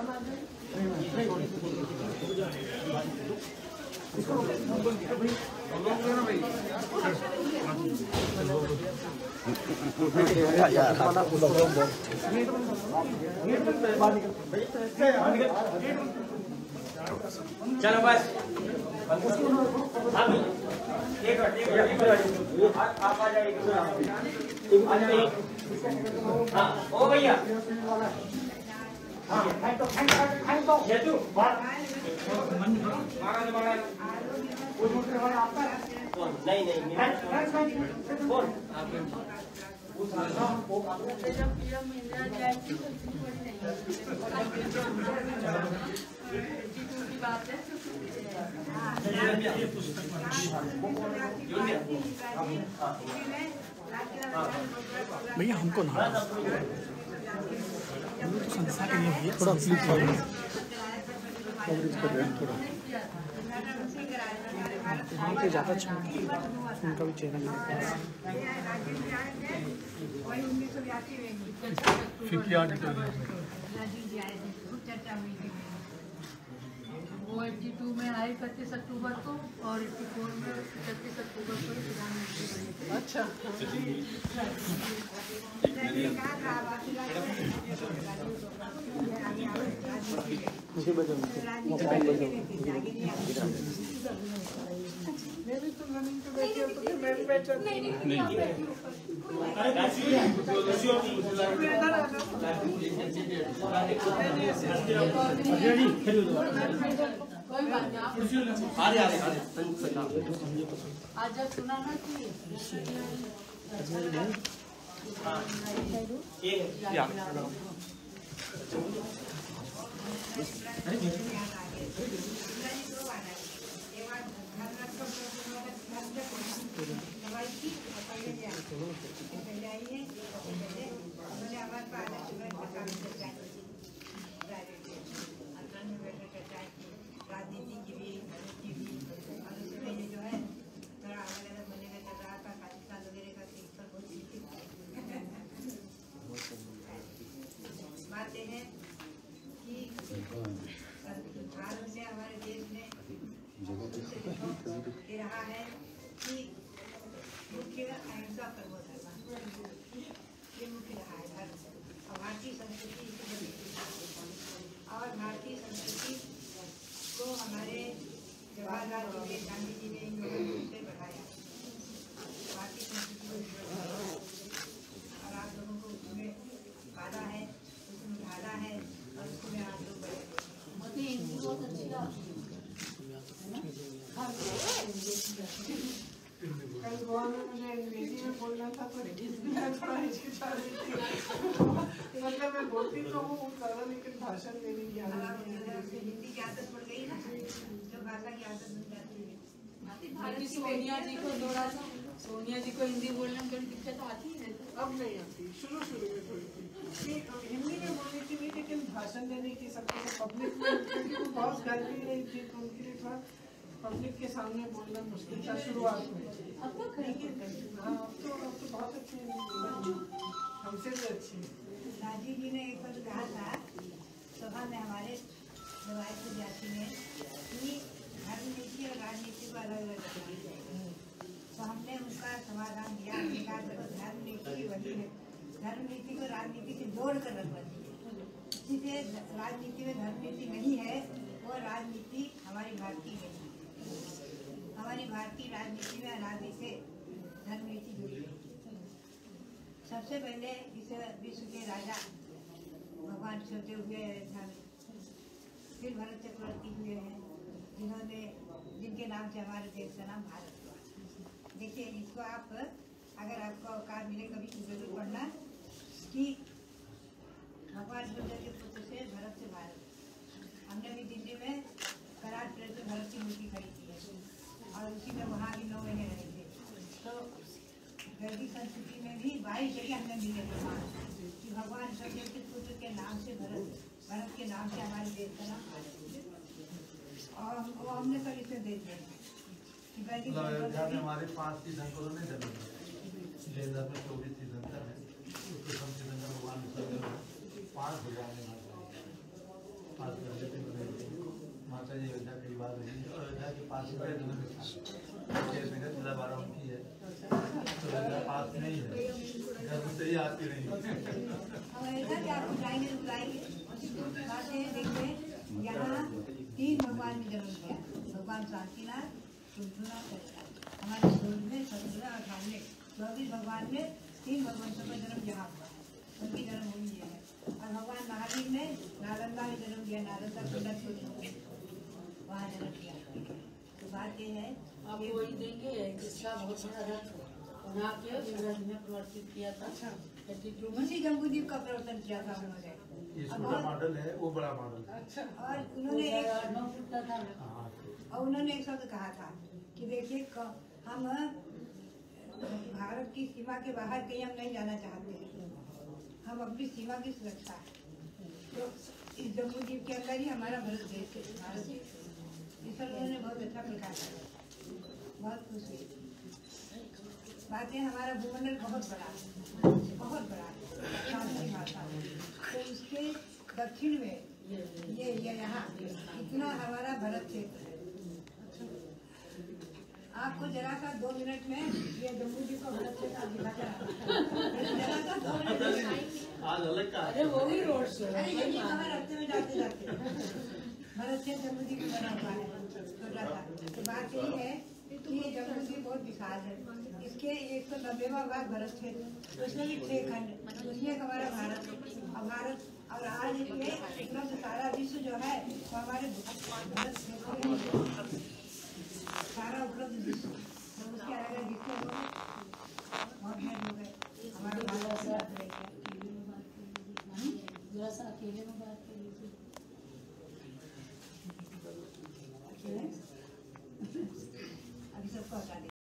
चलो बस आप आ जाइए। हाँ ओ भैया नहीं कौन भैया हमको ना तो संस्था के लिए थोड़ा प्लीज कवरेज कर रहे हैं थोड़ा वहाँ पे ज़्यादा अच्छा उनका भी चैनल है 82 में आए 31 अक्टूबर को और 84 में 31 अक्टूबर को प्रधानमंत्री बने। अच्छा मैं भी तो जमीन पे बैठी हूँ तो मैं भी बैठ सकती हूँ। कोई बात नहीं आज जब सुना ना कि राजनीति की भी और उसमें जो है थोड़ा अलग अलग बनने का चल रहा था पाकिस्तान वगैरह का सिस्टम बहुत बातें हैं कि भारत में हमारे देश में ये रहा है कि मुख्य अहिंसा परमो धर्म ये मुख्य रहा है धर्म और भारतीय संस्कृति और भारतीय संस्कृति को हमारे जवाहरलाल जी गांधी जी ने इन लोगों से बढ़ाया भारतीय संस्कृति को और आप लोगों को उसमें पाला है उसमें ढाला है और उसमें आप लोग बढ़े बहुत अच्छी कल गोवा में मुझे अंग्रेजी में बोलना था तो थोड़ा हिचकिचा रही थी मतलब मैं बोलती तो हूँ लेकिन भाषण देने की हिंदी की आदत पड़ गई ना जो भाषा की आदत बन जाती है। सोनिया जी को थोड़ा सा सोनिया जी को हिंदी बोलने में थोड़ी दिक्कत आती है अब नहीं आती शुरू में थोड़ी हिंदी में बोलनी थी नहीं लेकिन भाषण देने की सबको पब्लिक में क्योंकि वो बहुत घर भी रही थी तो उनके लिए थोड़ा पब्लिक के सामने बोलना मुश्किल था शुरुआत में। अब तो हाँ अब तो बहुत अच्छी हमसे भी अच्छी राजीव जी ने एक बार कहा था सभा में हमारे रवायती जाति में कि धर्म नीति और राजनीति को अलग अलग रखना चाहिए तो हमने उनका समाधान दिया हमने कहा धर्म नीति वही है धर्म नीति को राजनीति से जोड़ कर रखना चाहिए जिसे राजनीति में धर्म नीति नहीं है वो राजनीति हमारी भारतीय नहीं है हमारी भारतीय राजनीति में अनादि से धर्म नीति जुड़ी है। सबसे पहले इस विश्व के राजा भगवान शिवदेव हुए अयोध्या में फिर भरत चक्रवर्ती हुए हैं जिनके नाम से हमारे देश का नाम भारत हुआ। देखिए इसको आप अगर आपको औकात मिले कभी जरूर पढ़ना कि भगवान शिवदेव के पुत्र से भरत से भारत हमने भी दिल्ली में करार प्रेस में भरत की मूर्ति खरीदी है और उसी में वहाँ भी 9 महीने रहे थे तो वैदिक संस्कृति में भी 22 जगह हमने मिले थे कि भगवान शिवदेव के पुत्र के नाम से भरत के नाम से हमारे देश का नाम भारत और वो हमने कल इसे देख लिया कि वैदिक हमारे 5 तीर्थंकरों ने जन्म लिया जयदार में 24 तीर्थंकर है उसके कम तीर्थंकर भगवान 5 भगवान ने बात हुई अयोध्या के पास में जिला बाराबंकी है, तो अयोध्या पास में ही है, घर से ही आती नहीं। अयोध्या क्या बुलाएंगे बुलाएंगे बातें देखिए, यहाँ 3 भगवान ने जन्म किया, भगवान शांतिनाथ, शुद्धनाथ, हमारे सूर्य में 17 और 18 24 भगवान ने 3 भगवंतों का जन्म यहाँ हुआ, उनकी जन्मभूमि ये है। और भगवान महावीर ने नालंदा में जन्म दिया, नालंदा वहाँ जन्म किया। तो बात ये है आप वही देंगे जिसका बहुत बड़ा रथ बना के सूरज में प्रवर्तित किया था। उसी जम्बूद्वीप का प्रवर्तन किया था उन्होंने। ये छोटा मॉडल है, वो बड़ा मॉडल है। अच्छा, और उन्होंने 9 फुट का था। हाँ, और उन्होंने एक शब्द कहा था कि देखिए हम भारत की सीमा के बाहर कहीं हम नहीं जाना चाहते हैं, हम अपनी सीमा की सुरक्षा है। तो इस जम्बूद्वीप के अंदर ही हमारा भारत देश है, भारत देश है। इस पर उन्होंने बहुत अच्छा प्रकाश किया, बहुत खुश हुई। बातें हमारा भूमंडल बहुत बड़ा है, बहुत बड़ा है, शास्त्रीय भाषा। तो उसके दक्षिण में ये यहाँ इतना हमारा भारत क्षेत्र है। आपको जरा सा 2 मिनट में ये जम्बूद्वीप का भारत क्षेत्र आप दिखा कर जरा सा 2 मिनट में आज अलग का अरे वो ही रोड से अरे ये कहाँ रास्ते में जाते जाते भारत क्षेत्र जम्बूद्वीप में बना हुआ है छोटा सा। तो बात यही है कि ये जम्बूद्वीप बहुत विशाल है, इसके 190वां भाग भारत क्षेत्र, उसमें भी 6 खंड, उसमें हमारा भारत और भारत और आज ये उपलब्ध सारा विश्व जो है वो हमारे भारत क्षेत्र में सारा उपलब्ध विश्व, तो उसके आगे विश्व बहुत भेद हो गए हमारे भारत से। जरा सा अकेले में बात कर लीजिए। अभी सबको हटा